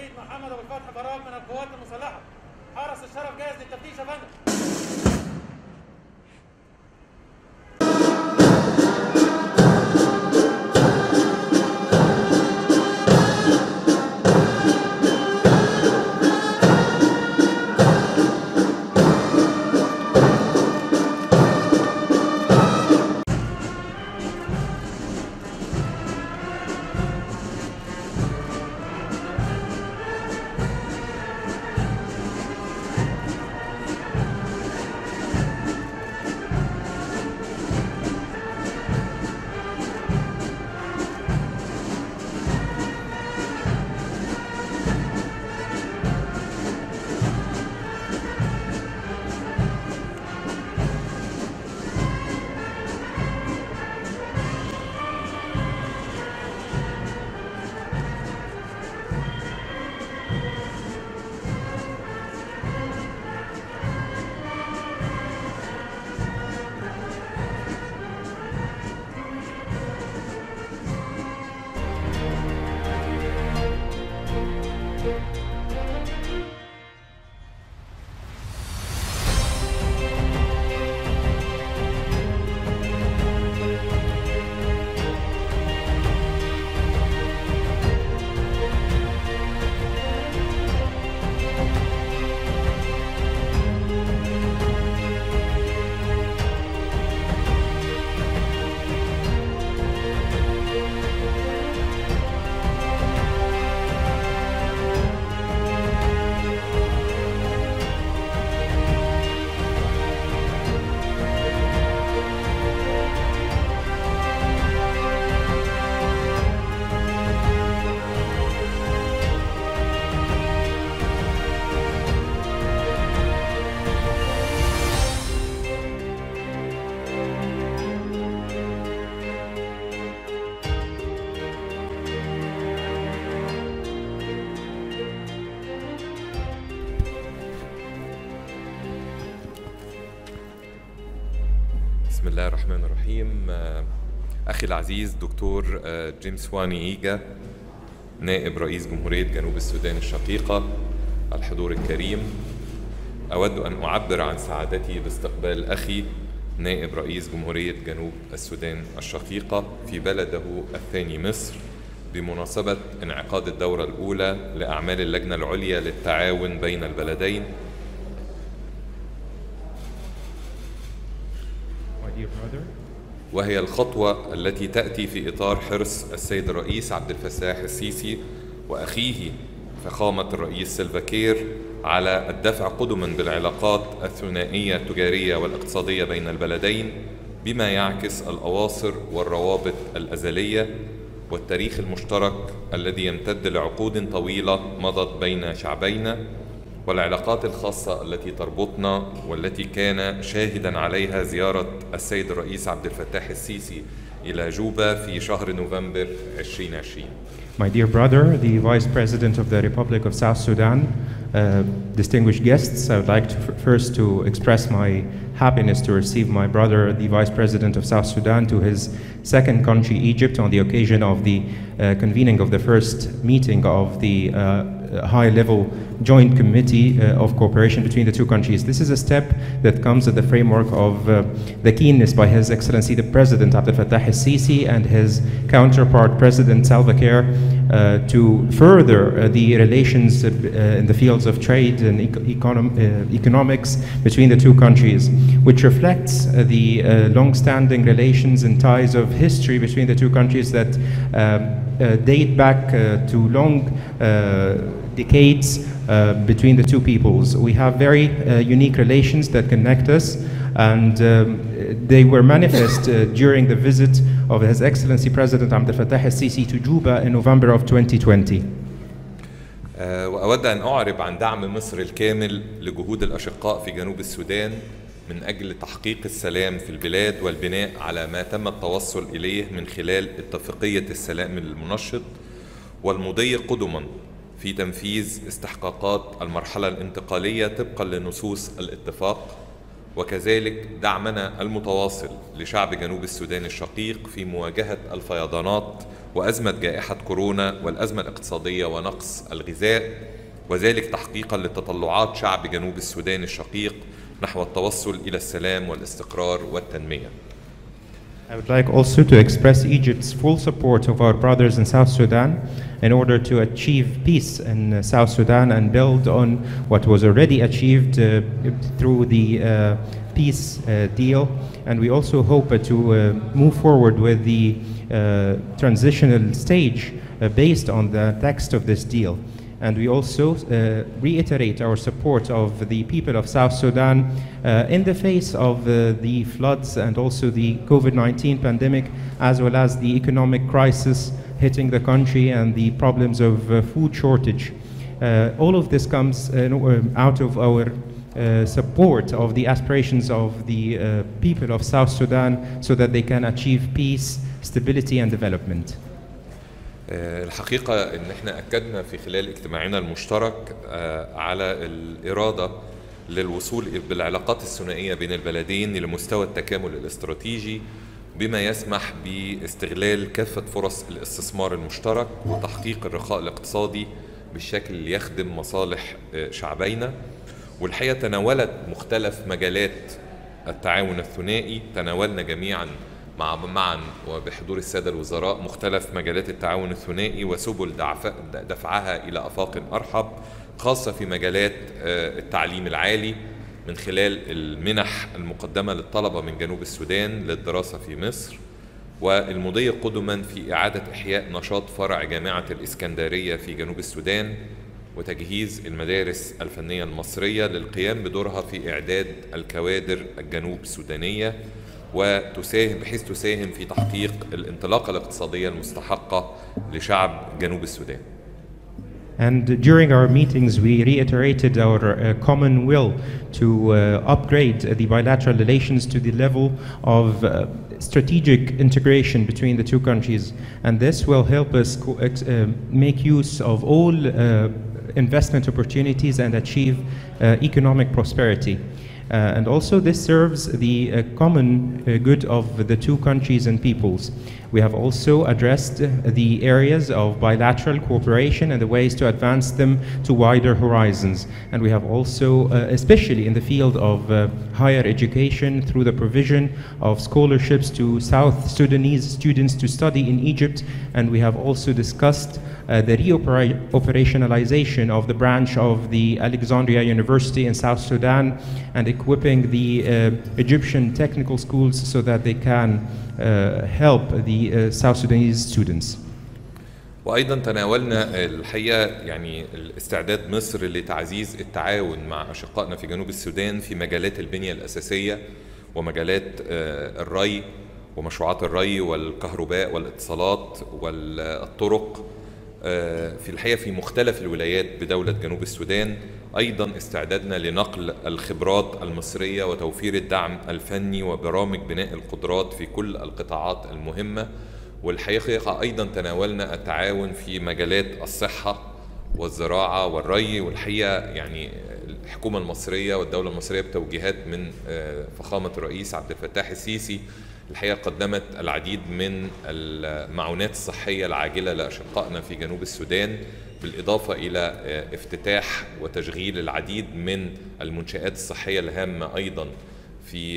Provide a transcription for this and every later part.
شهيد محمد ابو الفتح براء من القوات المسلحه. حرس الشرف جاهز للتفتيش يا فندم. بسم الله الرحمن الرحيم. أخي العزيز دكتور جيمس واني إيجا، نائب رئيس جمهورية جنوب السودان الشقيقة، الحضور الكريم، أود أن أعبر عن سعادتي باستقبال أخي نائب رئيس جمهورية جنوب السودان الشقيقة في بلده الثاني مصر بمناسبة انعقاد الدورة الأولى لأعمال اللجنة العليا للتعاون بين البلدين. وهي الخطوة التي تأتي في إطار حرص السيد الرئيس عبد الفتاح السيسي وأخيه فخامة الرئيس سيلفا كير على الدفع قدما بالعلاقات الثنائية التجارية والاقتصادية بين البلدين، بما يعكس الأواصر والروابط الأزلية والتاريخ المشترك الذي يمتد لعقود طويلة مضت بين شعبينا، والعلاقات الخاصة التي تربطنا والتي كان شاهدا عليها زيارة السيد الرئيس عبد الفتاح السيسي إلى جوبا في شهر نوفمبر 2020. My dear brother, the Vice President of the Republic of South Sudan, distinguished guests, I would like to first to express my happiness to receive my brother, the Vice President of South Sudan, to his second country, Egypt, on the occasion of the convening of the first meeting of the high-level joint committee of cooperation between the two countries. This is a step that comes in the framework of the keenness by His Excellency the President Abdel Fattah al-Sisi and his counterpart President Salva Kiir to further the relations in the fields of trade and economics between the two countries, which reflects the long-standing relations and ties of history between the two countries that date back to long decades between the two peoples. We have very unique relations that connect us, and they were manifest during the visit of His Excellency President Abdel Fattah al-Sisi to Juba in November of 2020. وأود أن أعرب عن دعم مصر الكامل لجهود الأشقاء في جنوب السودان من أجل تحقيق السلام في البلاد والبناء على ما تم التوصل إليه من خلال اتفاقية السلام المنشط، والمضي قدما في تنفيذ استحقاقات المرحلة الانتقالية طبقا لنصوص الاتفاق، وكذلك دعمنا المتواصل لشعب جنوب السودان الشقيق في مواجهة الفيضانات وأزمة جائحة كورونا والأزمة الاقتصادية ونقص الغذاء، وذلك تحقيقا لتطلعات شعب جنوب السودان الشقيق نحو التوصل إلى السلام والاستقرار والتنمية. I would like also to express Egypt's full support of our brothers in South Sudan in order to achieve peace in South Sudan and build on what was already achieved through the peace deal. And we also hope to move forward with the transitional stage based on the text of this deal. And we also reiterate our support of the people of South Sudan in the face of the floods and also the COVID-19 pandemic, as well as the economic crisis hitting the country and the problems of food shortage. All of this comes out of our support of the aspirations of the people of South Sudan so that they can achieve peace, stability and development. الحقيقة إن إحنا أكدنا في خلال اجتماعنا المشترك على الإرادة للوصول بالعلاقات الثنائية بين البلدين لمستوى التكامل الاستراتيجي بما يسمح باستغلال كافة فرص الاستثمار المشترك وتحقيق الرخاء الاقتصادي بالشكل اللي يخدم مصالح شعبينا. والحقيقة تناولت مختلف مجالات التعاون الثنائي، تناولنا جميعا معا وبحضور السادة الوزراء مختلف مجالات التعاون الثنائي وسبل دفعها إلى آفاق أرحب، خاصة في مجالات التعليم العالي من خلال المنح المقدمة للطلبة من جنوب السودان للدراسة في مصر، والمضي قدما في إعادة إحياء نشاط فرع جامعة الإسكندرية في جنوب السودان وتجهيز المدارس الفنية المصرية للقيام بدورها في إعداد الكوادر الجنوب السودانية بحيث تساهم في تحقيق الانطلاقة الاقتصادية المستحقة لشعب جنوب السودان. And during our meetings, we reiterated our common will to upgrade the bilateral relations to the level of strategic integration between the two countries. And this will help us make use of all investment opportunities and achieve economic prosperity. And also this serves the common good of the two countries and peoples. We have also addressed the areas of bilateral cooperation and the ways to advance them to wider horizons. And we have also, especially in the field of higher education, through the provision of scholarships to South Sudanese students to study in Egypt. And we have also discussed the reoperationalization of the branch of the Alexandria University in South Sudan and equipping the Egyptian technical schools so that they can help the South Sudanese students. وأيضا تناولنا الحقيقة يعني الاستعداد مصر لتعزيز التعاون مع أشقائنا في جنوب السودان في مجالات البنية الأساسية ومجالات الري ومشروعات الري والكهرباء والاتصالات والطرق في الحقيقة في مختلف الولايات بدولة جنوب السودان. أيضا استعدادنا لنقل الخبرات المصرية وتوفير الدعم الفني وبرامج بناء القدرات في كل القطاعات المهمة. والحقيقة أيضا تناولنا التعاون في مجالات الصحة والزراعة والري. والحقيقة يعني الحكومة المصرية والدولة المصرية بتوجيهات من فخامة الرئيس عبد الفتاح السيسي الحقيقة قدمت العديد من المعونات الصحية العاجلة لأشقائنا في جنوب السودان، بالإضافة إلى افتتاح وتشغيل العديد من المنشآت الصحية الهامة أيضا في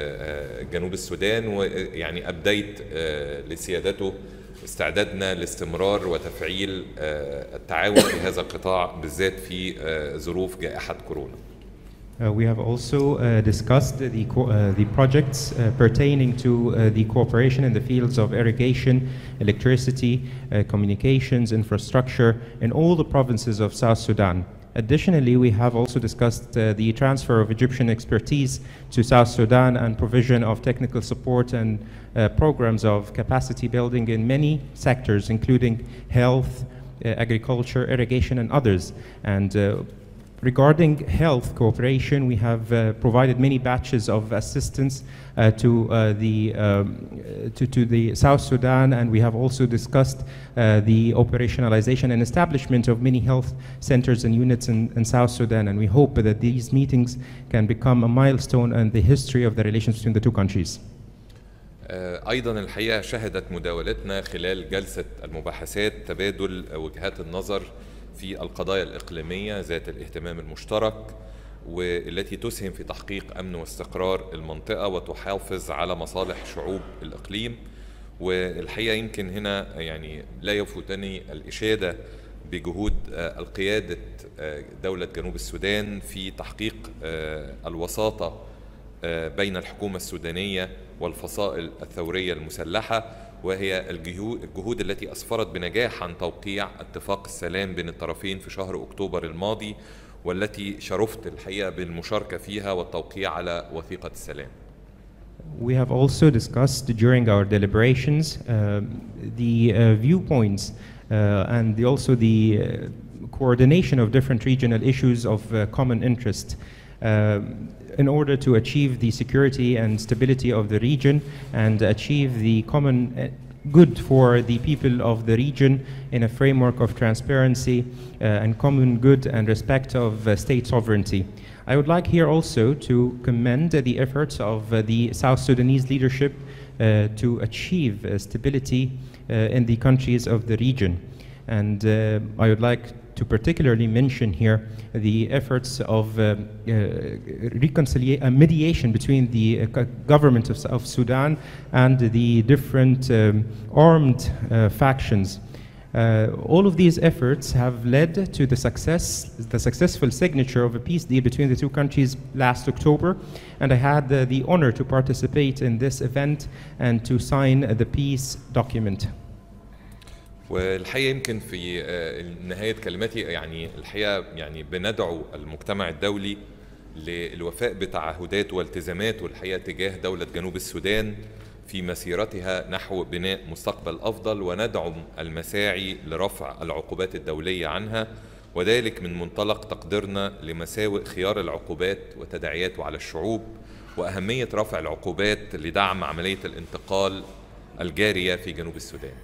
جنوب السودان. ويعني أبديت لسيادته استعدادنا لاستمرار وتفعيل التعاون في هذا القطاع بالذات في ظروف جائحة كورونا. We have also discussed the projects pertaining to the cooperation in the fields of irrigation, electricity, communications, infrastructure in all the provinces of South Sudan. Additionally, we have also discussed the transfer of Egyptian expertise to South Sudan and provision of technical support and programs of capacity building in many sectors, including health, agriculture, irrigation, and others. And Regarding health cooperation, we have provided many batches of assistance to the South Sudan, and we have also discussed the operationalization and establishment of many health centers and units in South Sudan, and we hope that these meetings can become a milestone in the history of the relations between the two countries. أيضا الحقيقة شهدت مداولتنا خلال جلسة المباحثات تبادل وجهات النظر في القضايا الإقليمية ذات الاهتمام المشترك، والتي تسهم في تحقيق أمن واستقرار المنطقة وتحافظ على مصالح شعوب الإقليم. والحقيقة يمكن هنا يعني لا يفوتني الإشادة بجهود القيادة دولة جنوب السودان في تحقيق الوساطة بين الحكومة السودانية والفصائل الثورية المسلحة، وهي الجهود التي أسفرت بنجاح عن توقيع اتفاق السلام بين الطرفين في شهر أكتوبر الماضي، والتي شرفت الحقيقة بالمشاركة فيها والتوقيع على وثيقة السلام. We have also discussed during our deliberations the viewpoints and also the coordination of different regional issues of common interest in order to achieve the security and stability of the region and achieve the common good for the people of the region in a framework of transparency and common good and respect of state sovereignty. I would like here also to commend the efforts of the South Sudanese leadership to achieve stability in the countries of the region. And I would like to particularly mention here the efforts of mediation between the government of Sudan and the different armed factions. All of these efforts have led to the successful signature of a peace deal between the two countries last October, and I had the honor to participate in this event and to sign the peace document. والحقيقة يمكن في نهاية كلمتي يعني الحقيقة يعني بندعو المجتمع الدولي للوفاء بتعهدات والتزامات والحقيقة تجاه دولة جنوب السودان في مسيرتها نحو بناء مستقبل أفضل، وندعم المساعي لرفع العقوبات الدولية عنها، وذلك من منطلق تقديرنا لمساوئ خيار العقوبات وتداعياته على الشعوب، وأهمية رفع العقوبات لدعم عملية الانتقال الجارية في جنوب السودان.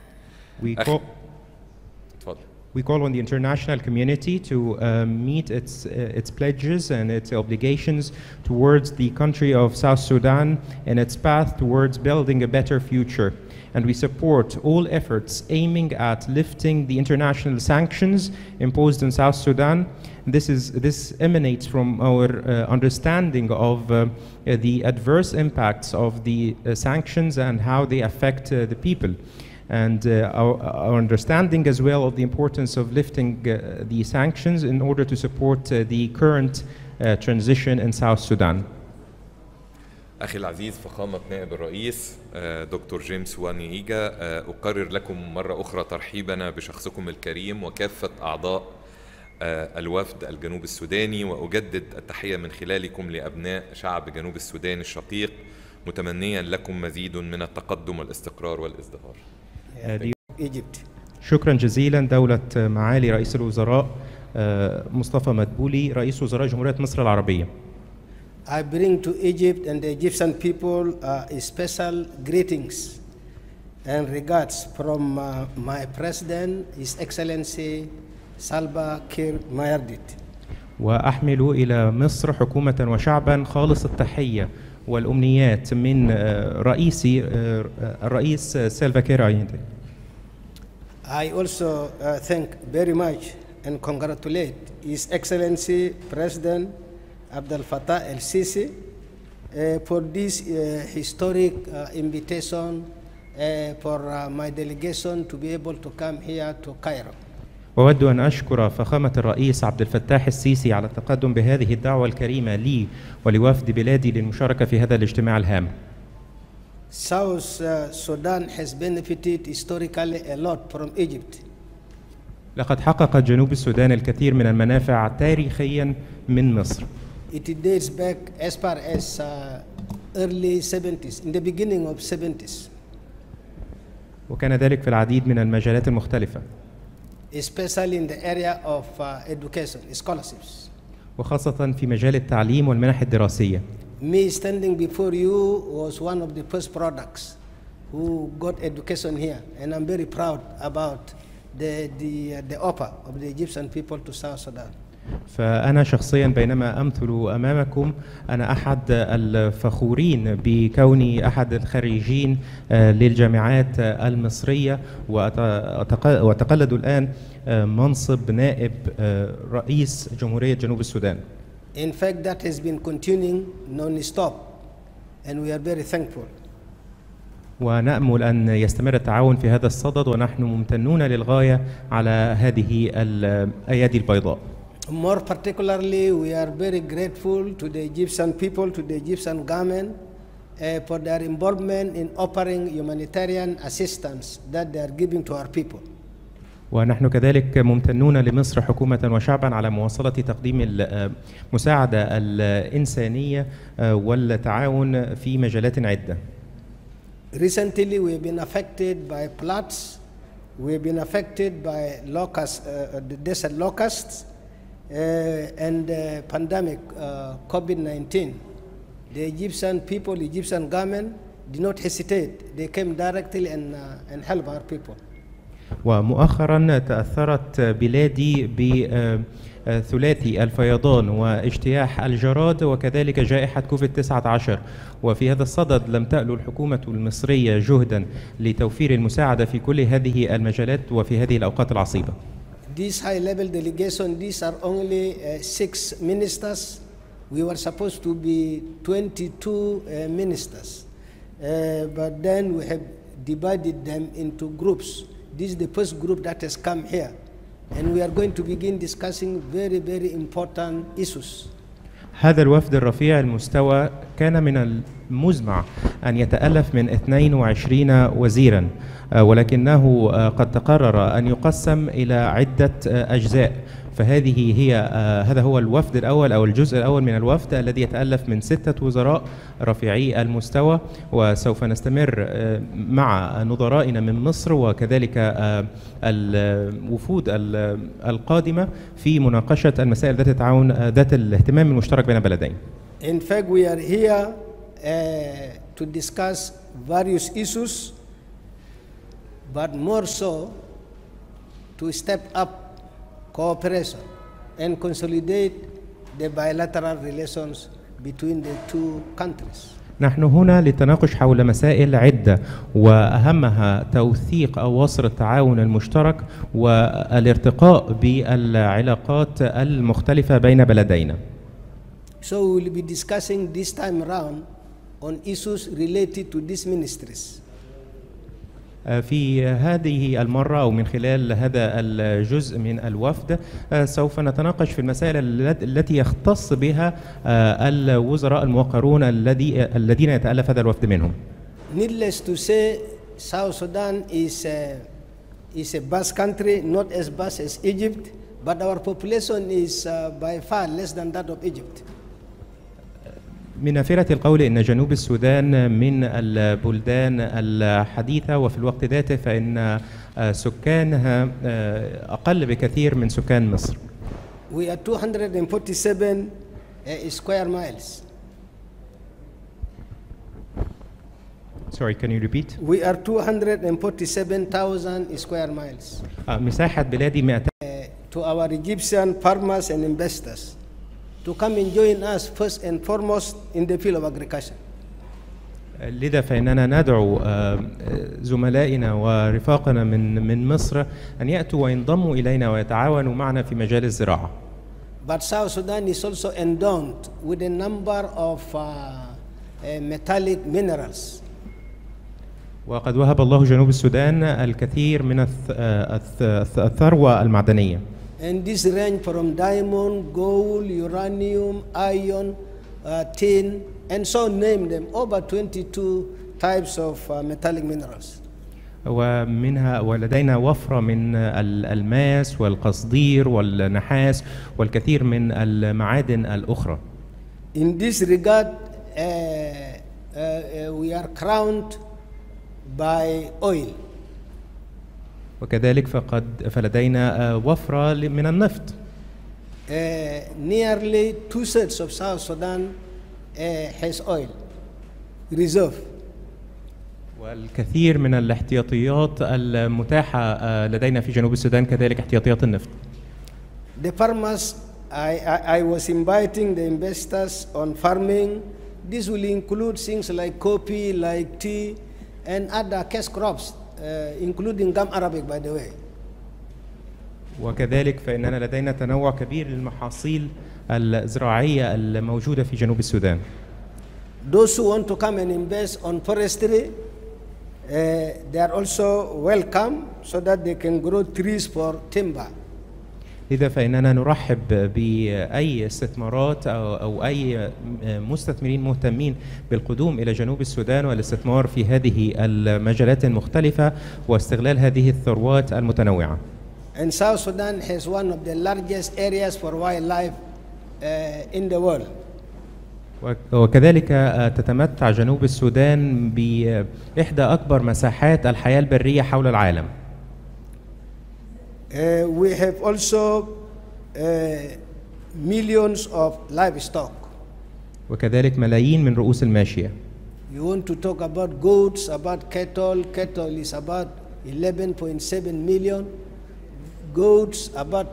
We call on the international community to meet its pledges and its obligations towards the country of South Sudan and its path towards building a better future. And we support all efforts aiming at lifting the international sanctions imposed in South Sudan. This emanates from our understanding of the adverse impacts of the sanctions and how they affect the people. And our understanding as well of the importance of lifting the sanctions in order to support the current transition in South Sudan. أخي العزيز فخامة نائب الرئيس دكتور جيمس واني إيجا، أقرر لكم مرة أخرى ترحيبنا بشخصكم الكريم وكافة أعضاء الوفد الجنوب السوداني، وأجدد التحية من خلالكم لأبناء شعب جنوب السودان الشقيق، متمنيا لكم مزيد من التقدم والاستقرار والازدهار. شكرا جزيلا دولة معالي رئيس الوزراء مصطفى مدبولي رئيس وزراء جمهورية مصر العربية. I bring to Egypt and the Egyptian people special greetings and regards from my President, His Excellency Salva Kiir Mayardit. وأحمل إلى مصر حكومة وشعبا خالص التحية والأمنيات من رئيسي الرئيس سيلفا كير. I also thank very much and congratulate His Excellency President Abdel Fattah el-Sisi for this historic invitation for my delegation to be able to come here to Cairo. وأود أن أشكر فخامة الرئيس عبد الفتاح السيسي على التقدم بهذه الدعوة الكريمة لي ولوفد بلادي للمشاركة في هذا الاجتماع الهام. South Sudan has benefited historically a lot from Egypt. لقد حقق جنوب السودان الكثير من المنافع تاريخيا من مصر. It dates back as far as early 70s, in the beginning of 70s. وكان ذلك في العديد من المجالات المختلفة. Especially in the area of education, scholarships. وخاصة في مجال التعليم والمنح الدراسية. Me standing before you was one of the first products who got education here, and I'm very proud about the offer of the Egyptian people to South Sudan. فأنا شخصيا بينما أمثل أمامكم أنا أحد الفخورين بكوني أحد الخريجين للجامعات المصرية، وأتقلد الآن منصب نائب رئيس جمهورية جنوب السودان. In fact, that has been continuing non-stop, and we are very thankful. ونأمل أن يستمر التعاون في هذا الصدد، ونحن ممتنون للغاية على هذه الأيادي البيضاء. More particularly, we are very grateful to the Egyptian people, to the Egyptian government, for their involvement in offering humanitarian assistance that they are giving to our people. ونحن كذلك ممتنون لمصر حكومة وشعبا على مواصلة تقديم المساعدة الإنسانية والتعاون في مجالات عدة. Recently, we have been affected by floods. We have been affected by locusts, the desert locusts, and the pandemic, COVID-19. The Egyptian people, the Egyptian government did not hesitate. They came directly and helped our people. ومؤخرا تأثرت بلادي بثلاثي الفيضان واجتياح الجراد وكذلك جائحة كوفيد-19، وفي هذا الصدد لم تألو الحكومة المصرية جهدا لتوفير المساعدة في كل هذه المجالات وفي هذه الأوقات العصيبة. This high-level delegation, these are only 6 ministers. We were supposed to be 22 ministers, but then we have divided them into groups. This is the first group that has come here, and we are going to begin discussing very, very important issues. هذا الوفد الرفيع المستوى كان من المزمع أن يتألف من 22 وزيرا، ولكنه قد تقرر أن يقسم إلى عدة أجزاء. هذا هو الوفد الأول أو الجزء الأول من الوفد الذي يتألف من 6 وزراء رفيعي المستوى، وسوف نستمر مع نظرائنا من مصر وكذلك الوفود القادمة في مناقشة المسائل ذات التعاون ذات الاهتمام المشترك بين البلدين. In fact, we are here to discuss various issues, but more so to step up cooperation and consolidate the bilateral relations between the two countries. نحن هنا للتناقش حول مسائل عدة، وأهمها توثيق أواصر التعاون المشترك والارتقاء بالعلاقات المختلفة بين بلدينا. So we will be discussing this time around on issues related to these ministries. في هذه المرة أو من خلال هذا الجزء من الوفد سوف نتناقش في المسائل التي يختص بها الوزراء الموقرون الذين يتألف هذا الوفد منهم. Needless to say, South Sudan is a vast country, not as vast as Egypt, but our population is by far less than that of Egypt. من نافرة القول إن جنوب السودان من البلدان الحديثة، وفي الوقت ذاته فإن سكانها أقل بكثير من سكان مصر. We are 247 square miles. Sorry, can you repeat? We are 247,000 square miles. مساحة بلادي 200. To our Egyptian farmers and investors, to come and join us first and foremost in the field of agriculture. لذا فإننا ندعو زملائنا ورفاقنا من مصر أن يأتوا وينضموا إلينا ويتعاونوا معنا في مجال الزراعة. But South Sudan is also endowed with a number of metallic minerals. وقد وهب الله جنوب السودان الكثير من الثروة المعدنية. And this range from diamond, gold, uranium, iron, tin, and so name them, over 22 types of metallic minerals. ولدينا وفرة من الألماس والقصدير والنحاس والكثير من المعادن الأخرى. In this regard, we are crowned by oil. وكذلك فلدينا وفرة من النفط. nearly 2/3 of South Sudan has oil reserve. والكثير من الاحتياطيات المتاحة لدينا في جنوب السودان كذلك احتياطيات النفط. The farmers, I was inviting the investors on farming. This will include things like coffee, like tea, and other cash crops, including gum arabic, by the way. وكذلك فإننا لدينا تنوع كبير للمحاصيل الزراعية الموجودة في جنوب السودان. Those who want to come and invest on forestry, they are also welcome so that they can grow trees for timber. لذا فإننا نرحب بأي استثمارات أو أي مستثمرين مهتمين بالقدوم إلى جنوب السودان والاستثمار في هذه المجالات المختلفة واستغلال هذه الثروات المتنوعة. And South Sudan has one of the largest areas for wildlife in the world. وكذلك تتمتع جنوب السودان بإحدى أكبر مساحات الحياة البرية حول العالم. We have also millions of livestock. وكذلك ملايين من رؤوس الماشية. You want to talk about goats, about cattle. Cattle is about 11.7 million. Goats about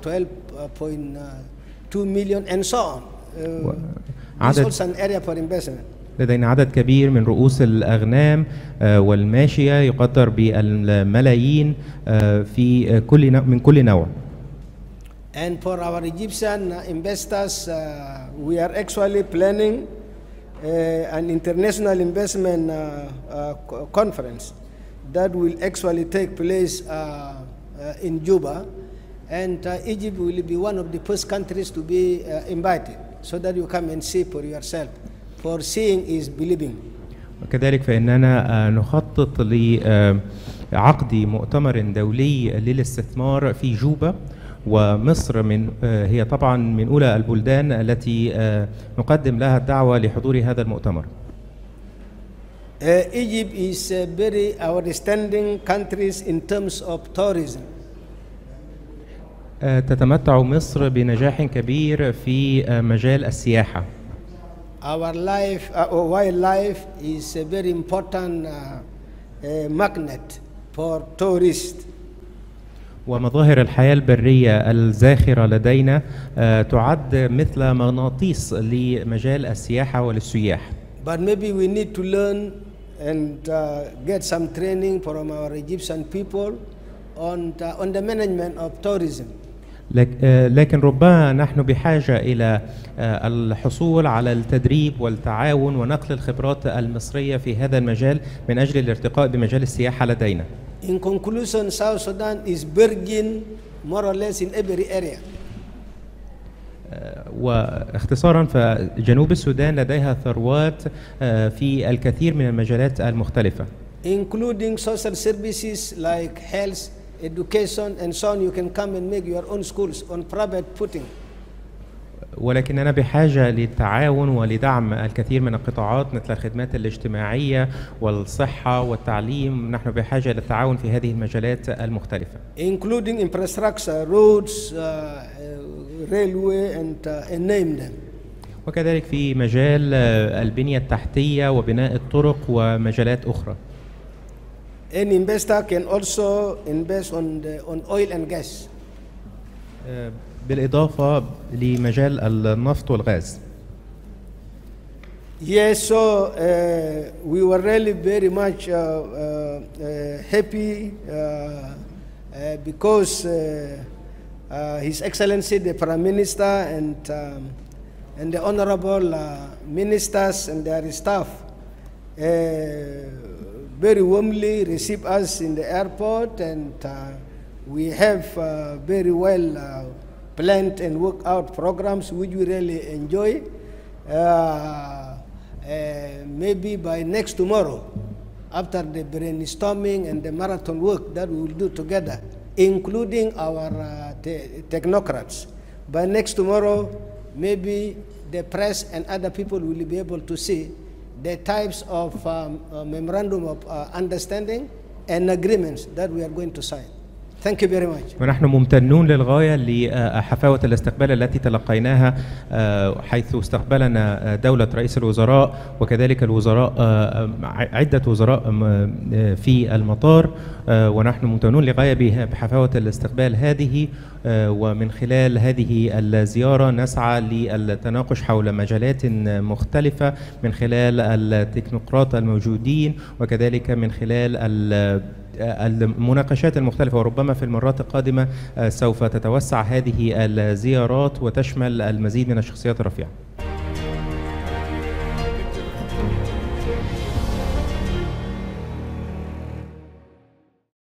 12.2 million, and so on. This is also an area for investment. لدينا عدد كبير من رؤوس الأغنام والماشية يقدر بالملايين في من كل نوع. And for our Egyptian investors, we are actually planning an international investment conference that will actually take place in Juba, and Egypt will be one of the first countries to be invited, so that you come and see for yourself. For seeing is believing. وكذلك فإننا نخطط لعقد مؤتمر دولي للاستثمار في جوبا، ومصر هي طبعا من أولى البلدان التي نقدم لها الدعوة لحضور هذا المؤتمر. Egypt is very outstanding countries in terms of tourism. تتمتع مصر بنجاح كبير في مجال السياحة. Our wildlife is a very important magnet for tourists. ومظاهر الحياة البرية الزاخرة لدينا تعد مثل مغناطيس لمجال السياحة وللسياح. But maybe we need to learn and get some training from our Egyptian people on the management of tourism. لكن ربما نحن بحاجة إلى الحصول على التدريب والتعاون ونقل الخبرات المصرية في هذا المجال من أجل الارتقاء بمجال السياحة لدينا. In conclusion, South Sudan is virgin more or less in every area. واختصارا فجنوب السودان لديها ثروات في الكثير من المجالات المختلفة. Including social services like health, education, and so on. You can come and make your own schools on private footing. ولكننا بحاجة للتعاون ولدعم الكثير من القطاعات مثل الخدمات الاجتماعية والصحة والتعليم. نحن بحاجة للتعاون في هذه المجالات المختلفة. Including infrastructure, roads, railway, and name them. وكذلك في مجال البنية التحتية وبناء الطرق ومجالات أخرى. An investor can also invest on oil and gas. بالإضافة لمجال النفط والغاز. Yes, so we were really very much happy because His Excellency the Prime Minister and the honorable ministers and their staff very warmly received us in the airport, and we have very well planned and worked out programs which we really enjoy. Maybe by next tomorrow, after the brainstorming and the marathon work that we will do together, including our technocrats, by next tomorrow, maybe the press and other people will be able to see the types of memorandum of understanding and agreements that we are going to sign. Thank you very much. ونحن ممتنون للغاية لحفاوة الاستقبال التي تلقيناها، حيث استقبلنا دولة رئيس الوزراء وكذلك الوزراء، عدة وزراء في المطار، ونحن ممتنون للغاية بحفاوة الاستقبال هذه. ومن خلال هذه الزيارة نسعى للتناقش حول مجالات مختلفة من خلال التكنوقراط الموجودين وكذلك من خلال المناقشات المختلفة، وربما في المرات القادمة سوف تتوسع هذه الزيارات وتشمل المزيد من الشخصيات الرفيعة.